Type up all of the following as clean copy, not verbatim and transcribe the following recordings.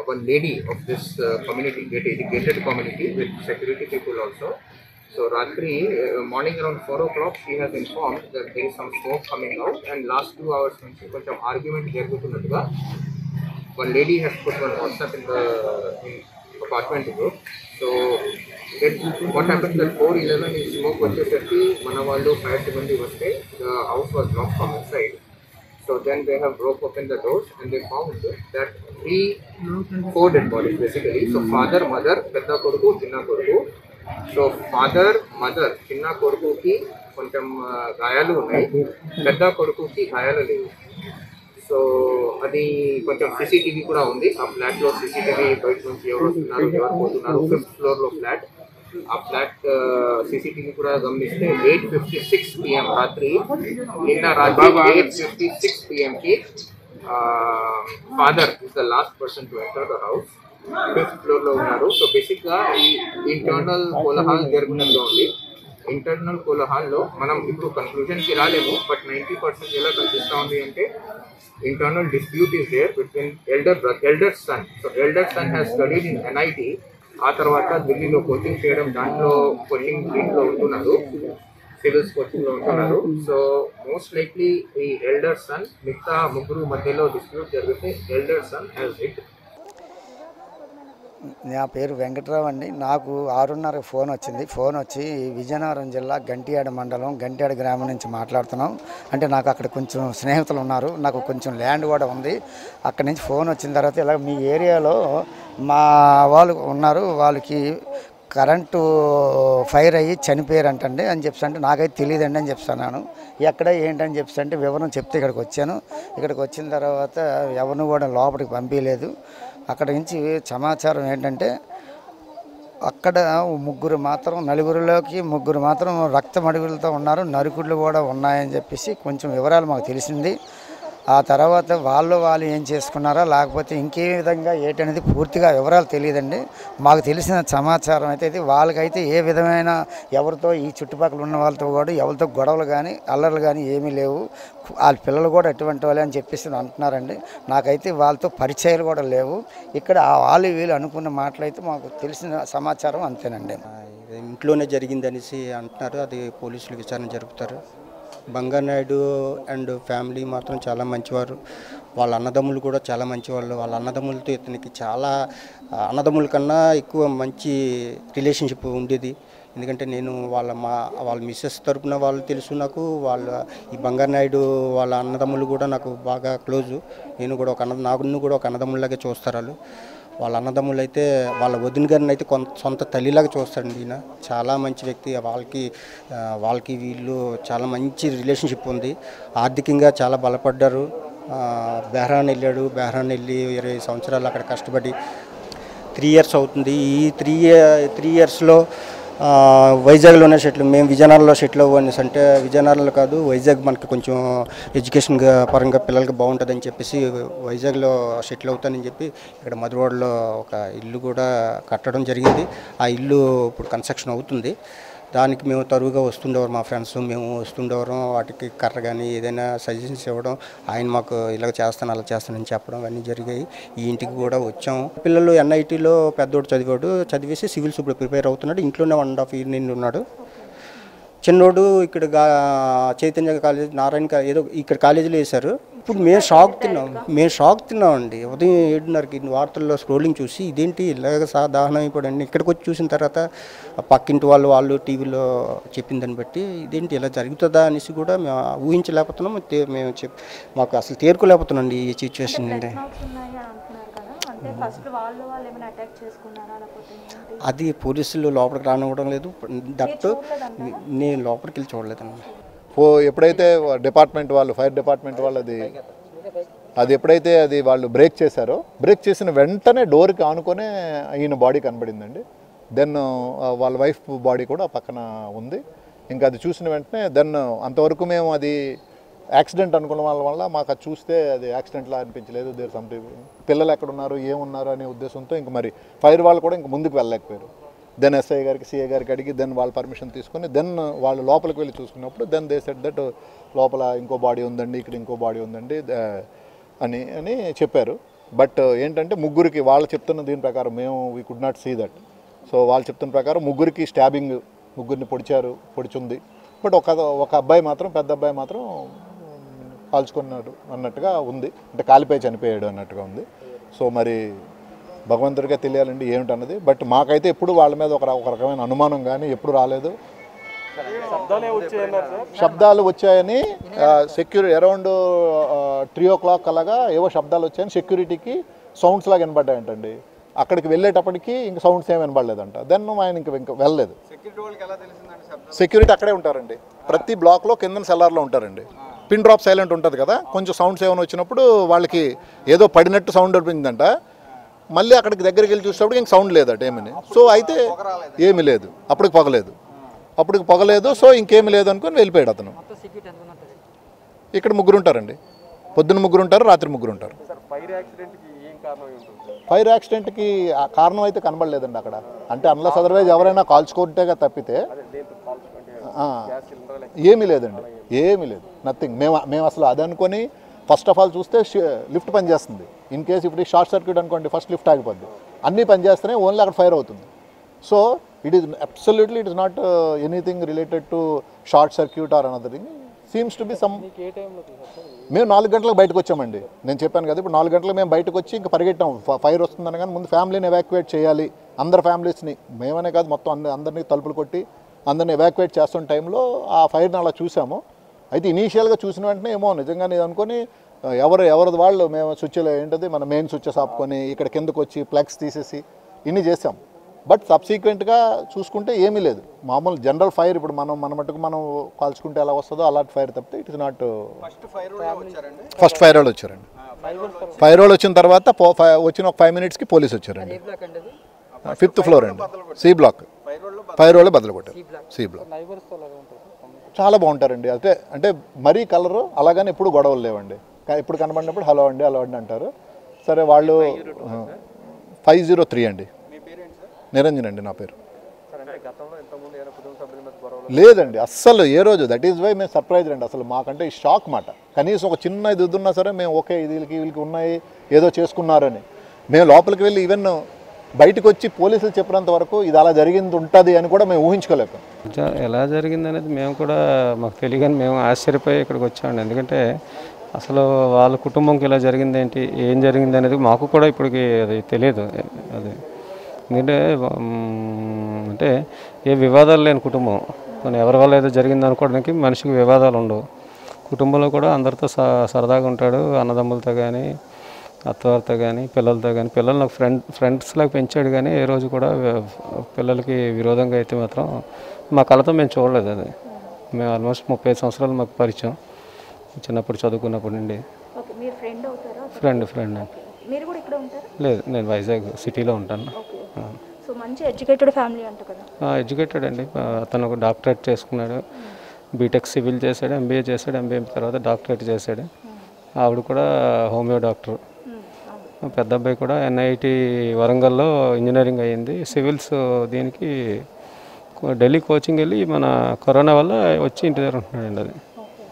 one lady of this community, gated community with security people also. So Ratri, morning around 4 o'clock, she has informed that there is some smoke coming out, and last 2 hours నుంచి కొంచెం argument జరుగుతున్నట్టుగా one lady has put one WhatsApp in the apartment group. So what happened that 4:11 in smoke వచ్చేసరికి మన వాళ్ళు fire సిబ్బంది వస్తే the house was locked from inside. So then they have broke open the doors and they found that four dead bodies basically. So father, mother, పెద్ద కొడుకు, చిన్న కొడుకు. So father, mother, చిన్న కొడుకుకి కొంచెం గాయాలు ఉన్నాయి, పెద్ద కొడుకుకి గాయాలు లేవు. సో అది కొంచెం సీసీటీవీ కూడా ఉంది ఆ ఫ్లాట్లో. సీసీటీవీ బయట నుంచి ఎవరు వస్తున్నారు, ఎవరు పోతున్నారు, 5th ఫ్లోర్లో ఫ్లాట్. ఆ ఫ్లాట్ సీసీటీవీ కూడా గమనిస్తే 8:56 PM రాత్రి, నిన్న రాత్రి 8:56 PMకి father is the last person to enter the house. 5th ఫ్లోర్లో ఉన్నారు. సో బేసిక్గా ఈ ఇంటర్నల్ కోలాహల్ జరుగుతుందో ఉంది. ఇంటర్నల్ కోలాహల్లో మనం ఇప్పుడు కన్క్లూజన్కి రాలేము, బట్ 90% ఎలా కనిపిస్తూ ఉంది అంటే internal dispute is there between elder son. So elder son has studied in NIT, ఆ తర్వాత ఢిల్లీలో కోచింగ్ చేయడం, దాంట్లో కోచింగ్ దీంట్లో ఉంటున్నారు, సివిల్స్ కోచింగ్లో ఉంటున్నారు. సో మోస్ట్ లైక్లీ ఈ ఎల్డర్ సన్, మిగతా ముగ్గురు మధ్యలో డిస్ప్యూట్ జరిగితే ఎల్డర్ సన్ హ్యాస్ హిట్. నా పేరు వెంకట్రావు అండి. నాకు 6:30 ఫోన్ వచ్చింది. ఫోన్ వచ్చి విజయనగరం జిల్లా గంటియాడ మండలం గంటియాడ గ్రామం నుంచి మాట్లాడుతున్నాం. అంటే నాకు అక్కడ కొంచెం స్నేహితులు ఉన్నారు, నాకు కొంచెం ల్యాండ్ కూడా ఉంది. అక్కడి నుంచి ఫోన్ వచ్చిన తర్వాత ఇలా మీ ఏరియాలో మా వాళ్ళు ఉన్నారు, వాళ్ళకి కరెంటు ఫైర్ అయ్యి చనిపోయారంటండి అని చెప్పి నాకైతే తెలియదండి అని చెప్తున్నాను. ఎక్కడ ఏంటని చెప్పి వివరం చెప్తే ఇక్కడికి వచ్చాను. ఇక్కడికి వచ్చిన తర్వాత ఎవరిని కూడా లోపలికి పంపించలేదు. అక్కడ నుంచి సమాచారం ఏంటంటే అక్కడ నలుగురిలోకి ముగ్గురు మాత్రం రక్త మడుగులతో ఉన్నారు, నరుకుళ్ళు కూడా ఉన్నాయని చెప్పేసి కొంచెం వివరాలు మాకు తెలిసింది. ఆ తర్వాత వాళ్ళు ఏం చేసుకున్నారా లేకపోతే ఇంకే విధంగా ఏంటనేది పూర్తిగా వివరాలు తెలియదండి. మాకు తెలిసిన సమాచారం అయితే వాళ్ళకైతే ఏ విధమైన ఎవరితో ఈ చుట్టుపక్కల ఉన్న వాళ్ళతో కూడా ఎవరితో గొడవలు కానీ అల్లర్లు కానీ ఏమీ లేవు, వాళ్ళ పిల్లలు కూడా ఎటువంటి వాళ్ళే అని చెప్పేసి అంటున్నారండి. నాకైతే వాళ్ళతో పరిచయాలు కూడా లేవు. ఇక్కడ వీళ్ళు అనుకున్న మాటలైతే మాకు తెలిసిన సమాచారం అంతేనండి. ఇంట్లోనే జరిగిందనేసి అంటున్నారు, అది పోలీసులు విచారణ జరుపుతారు. బంగానాయుడు అండ్ ఫ్యామిలీ మాత్రం చాలా మంచివారు. వాళ్ళ అన్నదమ్ములు కూడా చాలా మంచివాళ్ళు. వాళ్ళ అన్నదమ్ములతో ఇతనికి చాలా అన్నదమ్ముల కన్నా ఎక్కువ మంచి రిలేషన్షిప్ ఉండేది. ఎందుకంటే నేను వాళ్ళ మిస్సెస్ తరపున వాళ్ళు తెలుసు నాకు. ఈ బంగానాయుడు వాళ్ళ అన్నదమ్ములు కూడా నాకు బాగా క్లోజు. నాకు కూడా ఒక అన్నదమ్ములాగే చూస్తారు వాళ్ళ అన్నదమ్ములు. అయితే వాళ్ళ వదిన గారిని అయితే సొంత తల్లిలాగా చూస్తాడండి ఈయన. చాలా మంచి వ్యక్తి. వాళ్ళకి వీళ్ళు చాలా మంచి రిలేషన్షిప్ ఉంది. ఆర్థికంగా చాలా బలపడ్డారు. బెహ్రాన్ వెళ్ళాడు. బెహ్రాన్ వెళ్ళి 20 సంవత్సరాలు అక్కడ కష్టపడి 3 years అవుతుంది. ఈ 3 yearsలో వైజాగ్లోనే మేము విజయనగరంలో సెటిల్ అవ్వనేసి అంటే విజయనగరంలో కాదు వైజాగ్ మనకి కొంచెం ఎడ్యుకేషన్ పరంగా పిల్లలకి బాగుంటుందని చెప్పేసి వైజాగ్లో సెటిల్ అవుతానని చెప్పి ఇక్కడ మధురవాడలో ఒక ఇల్లు కూడా కట్టడం జరిగింది. ఆ ఇల్లు ఇప్పుడు కన్స్ట్రక్షన్ అవుతుంది. దానికి మేము తరువుగా వస్తుండేవారు, మా ఫ్రెండ్స్ మేము వస్తుండేవారం. వాటికి కర్ర కానీ ఏదైనా సజెషన్స్ ఇవ్వడం, ఆయన మాకు ఇలా చేస్తాను అలా చేస్తానని చెప్పడం అన్నీ జరిగాయి. ఈ ఇంటికి కూడా వచ్చాము. పిల్లలు NITలో పెద్దోడు చదివేసి సివిల్స్ ఇప్పుడు ప్రిపేర్ అవుతున్నాడు. ఇంట్లోనే 1.5 year నుండి ఉన్నాడు. చిన్నోడు ఇక్కడ చైతన్య కాలేజ్ నారాయణ ఏదో ఇక్కడ కాలేజీలో వేశారు. ఇప్పుడు మేము షాక్ తిన్నామండి. ఉదయం 7:30కి వార్తల్లో స్క్రోలింగ్ చూసి ఇదేంటి ఇలాగ దాహనం అయిపోయాడండి. ఇక్కడికి వచ్చి చూసిన తర్వాత పక్కింటి వాళ్ళు టీవీలో చెప్పిన దాన్ని బట్టి ఇదేంటి ఇలా జరుగుతుందా అనేసి కూడా మేము ఊహించలేకపోతున్నాం. మాకు అసలు తేరుకోలేకపోతున్నాం ఈ సిచ్యువేషన్ అండి. అది పోలీసులు లోపలికి రానివ్వడం లేదు. నేను లోపలికి వెళ్ళి చూడలేదండి. ఎప్పుడైతే డిపార్ట్మెంట్ వాళ్ళు ఫైర్ డిపార్ట్మెంట్ వాళ్ళు అది ఎప్పుడైతే వాళ్ళు బ్రేక్ చేసిన వెంటనే డోర్కి ఆనుకొనే ఈయన బాడీ కనబడిందండి. దెన్ వాళ్ళ వైఫ్ బాడీ కూడా పక్కన ఉంది. ఇంకా అది చూసిన వెంటనే అంతవరకు మేము అది యాక్సిడెంట్ అనుకున్న వాళ్ళ వల్ల మాకు అది చూస్తే అది యాక్సిడెంట్లా అనిపించలేదు. దేర్ సంథింగ్ పిల్లలు ఎక్కడున్నారు ఏమున్నారు అనే ఉద్దేశంతో ఇంక మరి ఫైర్ వాళ్ళు కూడా ఇంక ముందుకు వెళ్ళలేకపోయారు. దెన్ SI గారికి CA గారికి అడిగి దెన్ వాళ్ళ పర్మిషన్ తీసుకొని దెన్ వాళ్ళు లోపలికి వెళ్ళి చూసుకున్నప్పుడు దెన్ దే సెడ్ దట్ లోపల ఇంకో బాడీ ఉందండి, ఇక్కడ ఇంకో బాడీ ఉందండి అని చెప్పారు. బట్ ఏంటంటే ముగ్గురికి వాళ్ళు చెప్తున్న దీని ప్రకారం మేము we could not see that. So వాళ్ళు చెప్తున్న ప్రకారం ముగ్గురికి స్టాబింగ్, ముగ్గురిని పొడిచుంది. బట్ ఒక అబ్బాయి మాత్రం, పెద్ద అబ్బాయి మాత్రం కాల్చుకున్నాడు అన్నట్టుగా ఉంది, అంటే కాలిపోయి చనిపోయాడు అన్నట్టుగా ఉంది. సో మరి భగవంతుడిగా తెలియాలండి ఏమిటన్నది. బట్ మాకైతే ఎప్పుడు వాళ్ళ మీద ఒక రకమైన అనుమానం కానీ ఎప్పుడు రాలేదు. శబ్దాలు వచ్చాయని అరౌండ్ 3 o'clock అలాగా ఏవో శబ్దాలు వచ్చాయని సెక్యూరిటీకి సౌండ్స్ లాగా వినపడ్డాయంటండి. అక్కడికి వెళ్ళేటప్పటికి ఇంక సౌండ్స్ ఏమి వినపడలేదంట. దెన్ ఆయన ఇంకా వెళ్ళలేదు. సెక్యూరిటీ అక్కడే ఉంటారండి, ప్రతి బ్లాక్లో కింద సెల్లార్లో ఉంటారండి. పిన్ డ్రాప్ సైలెంట్ ఉంటుంది కదా, కొంచెం సౌండ్స్ ఏమైనా వచ్చినప్పుడు వాళ్ళకి ఏదో పడినట్టు సౌండ్ వచ్చిందంట. మళ్ళీ అక్కడికి దగ్గరికి వెళ్ళి చూసేటప్పుడు ఇంక సౌండ్ లేదట ఏమని. సో అయితే ఏమీ లేదు, అప్పటికి పొగలేదు. సో ఇంకేమీ లేదు అనుకొని వెళ్ళిపోయాడు అతను. ఇక్కడ ముగ్గురు ఉంటారండి, పొద్దున్న ముగ్గురు ఉంటారు, రాత్రి ముగ్గురు ఉంటారు. ఫైర్ యాక్సిడెంట్కి ఆ కారణం అయితే కనబడలేదండి అక్కడ. అంటే అన్లెస్ అదర్వైజ్ ఎవరైనా కాల్చుకుంటేగా తప్పితే ఏమీ లేదండి, ఏమీ లేదు, నథింగ్. మేము అసలు అది అనుకొని ఫస్ట్ ఆఫ్ ఆల్ చూస్తే లిఫ్ట్ పనిచేస్తుంది. ఇన్ కేసు ఇప్పుడు షార్ట్ సర్క్యూట్ అనుకోండి, ఫస్ట్ లిఫ్ట్ ఆగిపోద్ది. అన్నీ పనిచేస్తున్నాయి, ఓన్లీ అక్కడ ఫైర్ అవుతుంది. So it is absolutely it is not anything related to short circuit or another thing. Seems to be some. మేము 4 గంటలకు బయటకు వచ్చామండి. నేను చెప్పాను కదా, ఇప్పుడు 4 గంటలకు మేము బయటకు వచ్చి ఇంకా పరిగెట్టాం. ఫైర్ వస్తుందని కానీ ముందు ఫ్యామిలీని ఎవాక్యువేట్ చేయాలి, అందరు ఫ్యామిలీస్ని, మేమనే కాదు మొత్తం అందరినీ తలుపులు కొట్టి అందరిని ఎవాక్యువేట్ చేస్తున్న టైంలో ఆ ఫైర్ని అలా చూసాము. అయితే ఇనీషియల్గా చూసిన వెంటనే ఏమో నిజంగానే అనుకొని ఎవరిది వాళ్ళు మేము స్విచ్లో ఏంటది మన మెయిన్ స్విచ్చెస్ ఆపుకొని ఇక్కడ కిందకు వచ్చి ప్లగ్స్ తీసేసి ఇన్ని చేసాం. బట్ సబ్సీక్వెంట్గా చూసుకుంటే ఏమీ లేదు, మామూలు జనరల్ ఫైర్. ఇప్పుడు మన మటుకు మనం కాల్చుకుంటే ఎలా వస్తుందో అలాంటి ఫైర్ తప్పితే it is not. First fire వాళ్ళు వచ్చారండి. ఫైర్ వాళ్ళు వచ్చిన తర్వాత వచ్చిన ఒక 5 minutesకి పోలీసు వచ్చారండి. 5th floor అండి, సి బ్లాక్. ఫైర్ వాళ్ళే బదులు కొట్టారు, సి బ్లాక్. చాలా బాగుంటారండి. అంటే మరీ కలరు అలాగని ఎప్పుడు గొడవలు లేవండి. ఎప్పుడు కనబడినప్పుడు హలో అండి అంటారు. సరే వాళ్ళు 503 అండి. నిరంజన్ అండి నా పేరు. లేదండి అస్సలు ఏ రోజు. దట్ ఈజ్ వై మేము సర్ప్రైజ్ అండి. అసలు మాకంటే ఈ షాక్ మాట. కనీసం ఒక చిన్న ఇది ఉన్నా సరే మేము ఓకే వీళ్ళకి ఉన్నాయి ఏదో చేసుకున్నారని. మేము లోపలికి వెళ్ళి ఈవెన్ బయటకు వచ్చి పోలీసులు చెప్పినంత వరకు ఇది అలా జరిగింది ఉంటుంది అని కూడా మేము ఊహించుకోలేకపోయాం. ఎలా జరిగింది అనేది మేము కూడా మాకు తెలియని మేము ఆశ్చర్యపోయి ఇక్కడికి వచ్చామండి. ఎందుకంటే అసలు వాళ్ళ కుటుంబంకి ఇలా జరిగింది ఏంటి, ఏం జరిగింది అనేది మాకు కూడా ఇప్పటికి అది తెలియదు. అది ఎందుకంటే అంటే ఏ వివాదాలు లేని కుటుంబం, ఎవరి వల్ల ఏదో జరిగింది అనుకోవడానికి మనిషికి వివాదాలు ఉండవు. కుటుంబంలో కూడా అందరితో సరదాగా ఉంటాడు, అన్నదమ్ములతో కానీ అత్తవారితో కానీ పిల్లలతో కానీ. పిల్లలు నాకు ఫ్రెండ్స్ లాగా పెంచాడు, కానీ ఏ రోజు కూడా పిల్లలకి విరోధంగా అయితే మాత్రం మా కళతో మేము చూడలేదు. అది మేము ఆల్మోస్ట్ 35 సంవత్సరాలు మాకు పరిచయం, చిన్నప్పుడు చదువుకున్నప్పటి నుండి. ఫ్రెండ్ లేదు, నేను వైజాగ్ సిటీలో ఉంటాను. ఎడ్యుకేటెడ్ అండి. అతను ఒక డాక్టరేట్ చేసుకున్నాడు, బీటెక్ సివిల్ చేశాడు, ఎంబీఏ చేశాడు, ఎంబీఏ తర్వాత డాక్టరేట్ చేశాడు. ఆవిడ కూడా హోమియో డాక్టర్. పెద్ద అబ్బాయి కూడా ఎన్ఐటి వరంగల్లో ఇంజనీరింగ్ అయ్యింది, సివిల్స్. దీనికి ఢిల్లీ కోచింగ్ వెళ్ళి మన కరోనా వల్ల వచ్చి ఇంటి దగ్గర ఉంటున్నాడండి. అది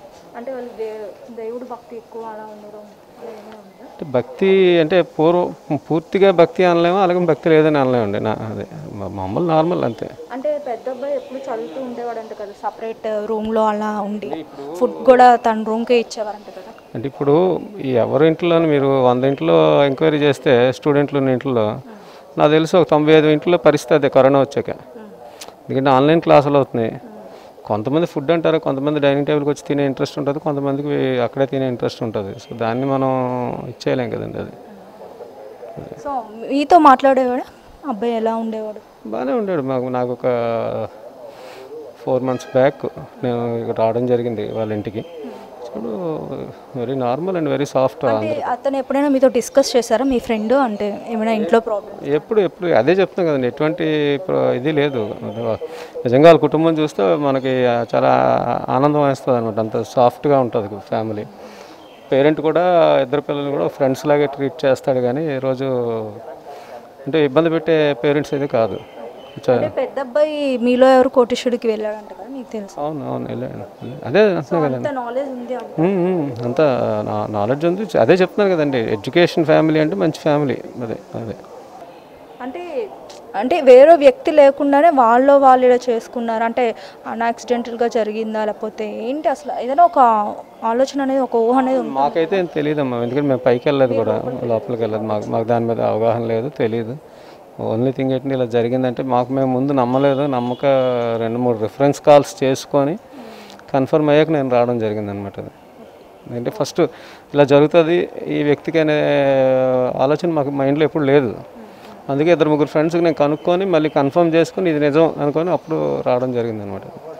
భక్తి అంటే పూర్తిగా భక్తి అనలేము, అలాగే భక్తి లేదని అనలేమండి. అదే మామూలు నార్మల్ అంతే. అంటే పెద్ద అబ్బాయి ఎప్పుడు చదువుతూ ఉండేవాడంట కదా, సపరేట్ రూమ్లో అలా ఉండి ఫుడ్ కూడా తన రూమ్కే ఇచ్చేవారంట కదా. అంటే ఇప్పుడు ఎవరి ఇంట్లో మీరు 100 ఇంట్లో ఎంక్వైరీ చేస్తే స్టూడెంట్లు ఉన్న ఇంట్లో నాకు తెలుసు ఒక 95 ఇంట్లో పరిస్థితి అదే కరోనా వచ్చాక. ఎందుకంటే ఆన్లైన్ క్లాసులు అవుతున్నాయి. కొంతమంది ఫుడ్ అంటారు, కొంతమంది డైనింగ్ టేబుల్కి వచ్చి తినే ఇంట్రెస్ట్ ఉంటుంది, కొంతమందికి అక్కడే తినే ఇంట్రెస్ట్ ఉంటుంది. సో దాన్ని మనం ఇచ్చేయలేం కదండి. అది సో మీతో మాట్లాడేవాడు అబ్బాయి ఎలా ఉండేవాడు? బాగానే ఉండేవాడు. నాకు ఒక 4 months బ్యాక్ నేను ఇక్కడ రావడం జరిగింది వాళ్ళ ఇంటికి. చూడు very normal and very soft. అతను ఎప్పుడైనా మీతో డిస్కస్ చేశారా మీ ఫ్రెండ్, అంటే ఏమైనా ఇంట్లో ప్రాబ్లమ్? ఎప్పుడు అదే చెప్తాం కదండి, ఎటువంటి ఇది లేదు. నిజంగా వాళ్ళ కుటుంబం చూస్తే మనకి చాలా ఆనందం వేస్తుంది అనమాట. అంత సాఫ్ట్గా ఉంటుంది ఫ్యామిలీ. పేరెంట్ కూడా ఇద్దరు పిల్లలు కూడా ఫ్రెండ్స్ లాగే ట్రీట్ చేస్తాడు, కానీ ఏ రోజు అంటే ఇబ్బంది పెట్టే పేరెంట్స్ అయితే కాదు. అంటే పెద్ద అబ్బాయి మీలో ఎవరు కోటేశ్వరుడికి వెళ్ళాడంట కదా, మీకు తెలుసు? అవును అవును వెళ్ళాను. అదే అంటున్నా కదండి, అంత నాలెడ్జ్ ఉంది అంట. అంతా నాలెడ్జ్ ఉంది. అదే చెప్తున్నాను కదండి, ఎడ్యుకేషన్ ఫ్యామిలీ అంటే మంచి ఫ్యామిలీ. అదే అదే అంటే అంటే వేరే వ్యక్తి లేకుండానే వాళ్ళు ఇలా చేసుకున్నారు అంటే అన్యాక్సిడెంటల్గా జరిగిందా లేకపోతే ఏంటి అసలు? ఏదైనా ఒక ఆలోచన అనేది, ఒక ఊహ అనేది ఉంది. మాకైతే ఏం తెలియదమ్మా, ఎందుకంటే మేము పైకి వెళ్ళలేదు కూడా, లోపలికి వెళ్ళదు. మాకు దాని మీద అవగాహన లేదు, తెలియదు. ఓన్లీ థింగ్ ఏంటంటే ఇలా జరిగిందంటే మేము ముందు నమ్మలేదు. 2-3 రిఫరెన్స్ కాల్స్ చేసుకొని కన్ఫర్మ్ అయ్యాక నేను రావడం జరిగింది అనమాట. అది అంటే ఫస్ట్ ఇలా జరుగుతుంది ఈ వ్యక్తికి అనే ఆలోచన మాకు మైండ్లో ఎప్పుడు లేదు. అందుకే 2-3 ఫ్రెండ్స్కి నేను కనుక్కొని మళ్ళీ కన్ఫర్మ్ చేసుకొని ఇది నిజం అనుకొని అప్పుడు రావడం జరిగింది అనమాట.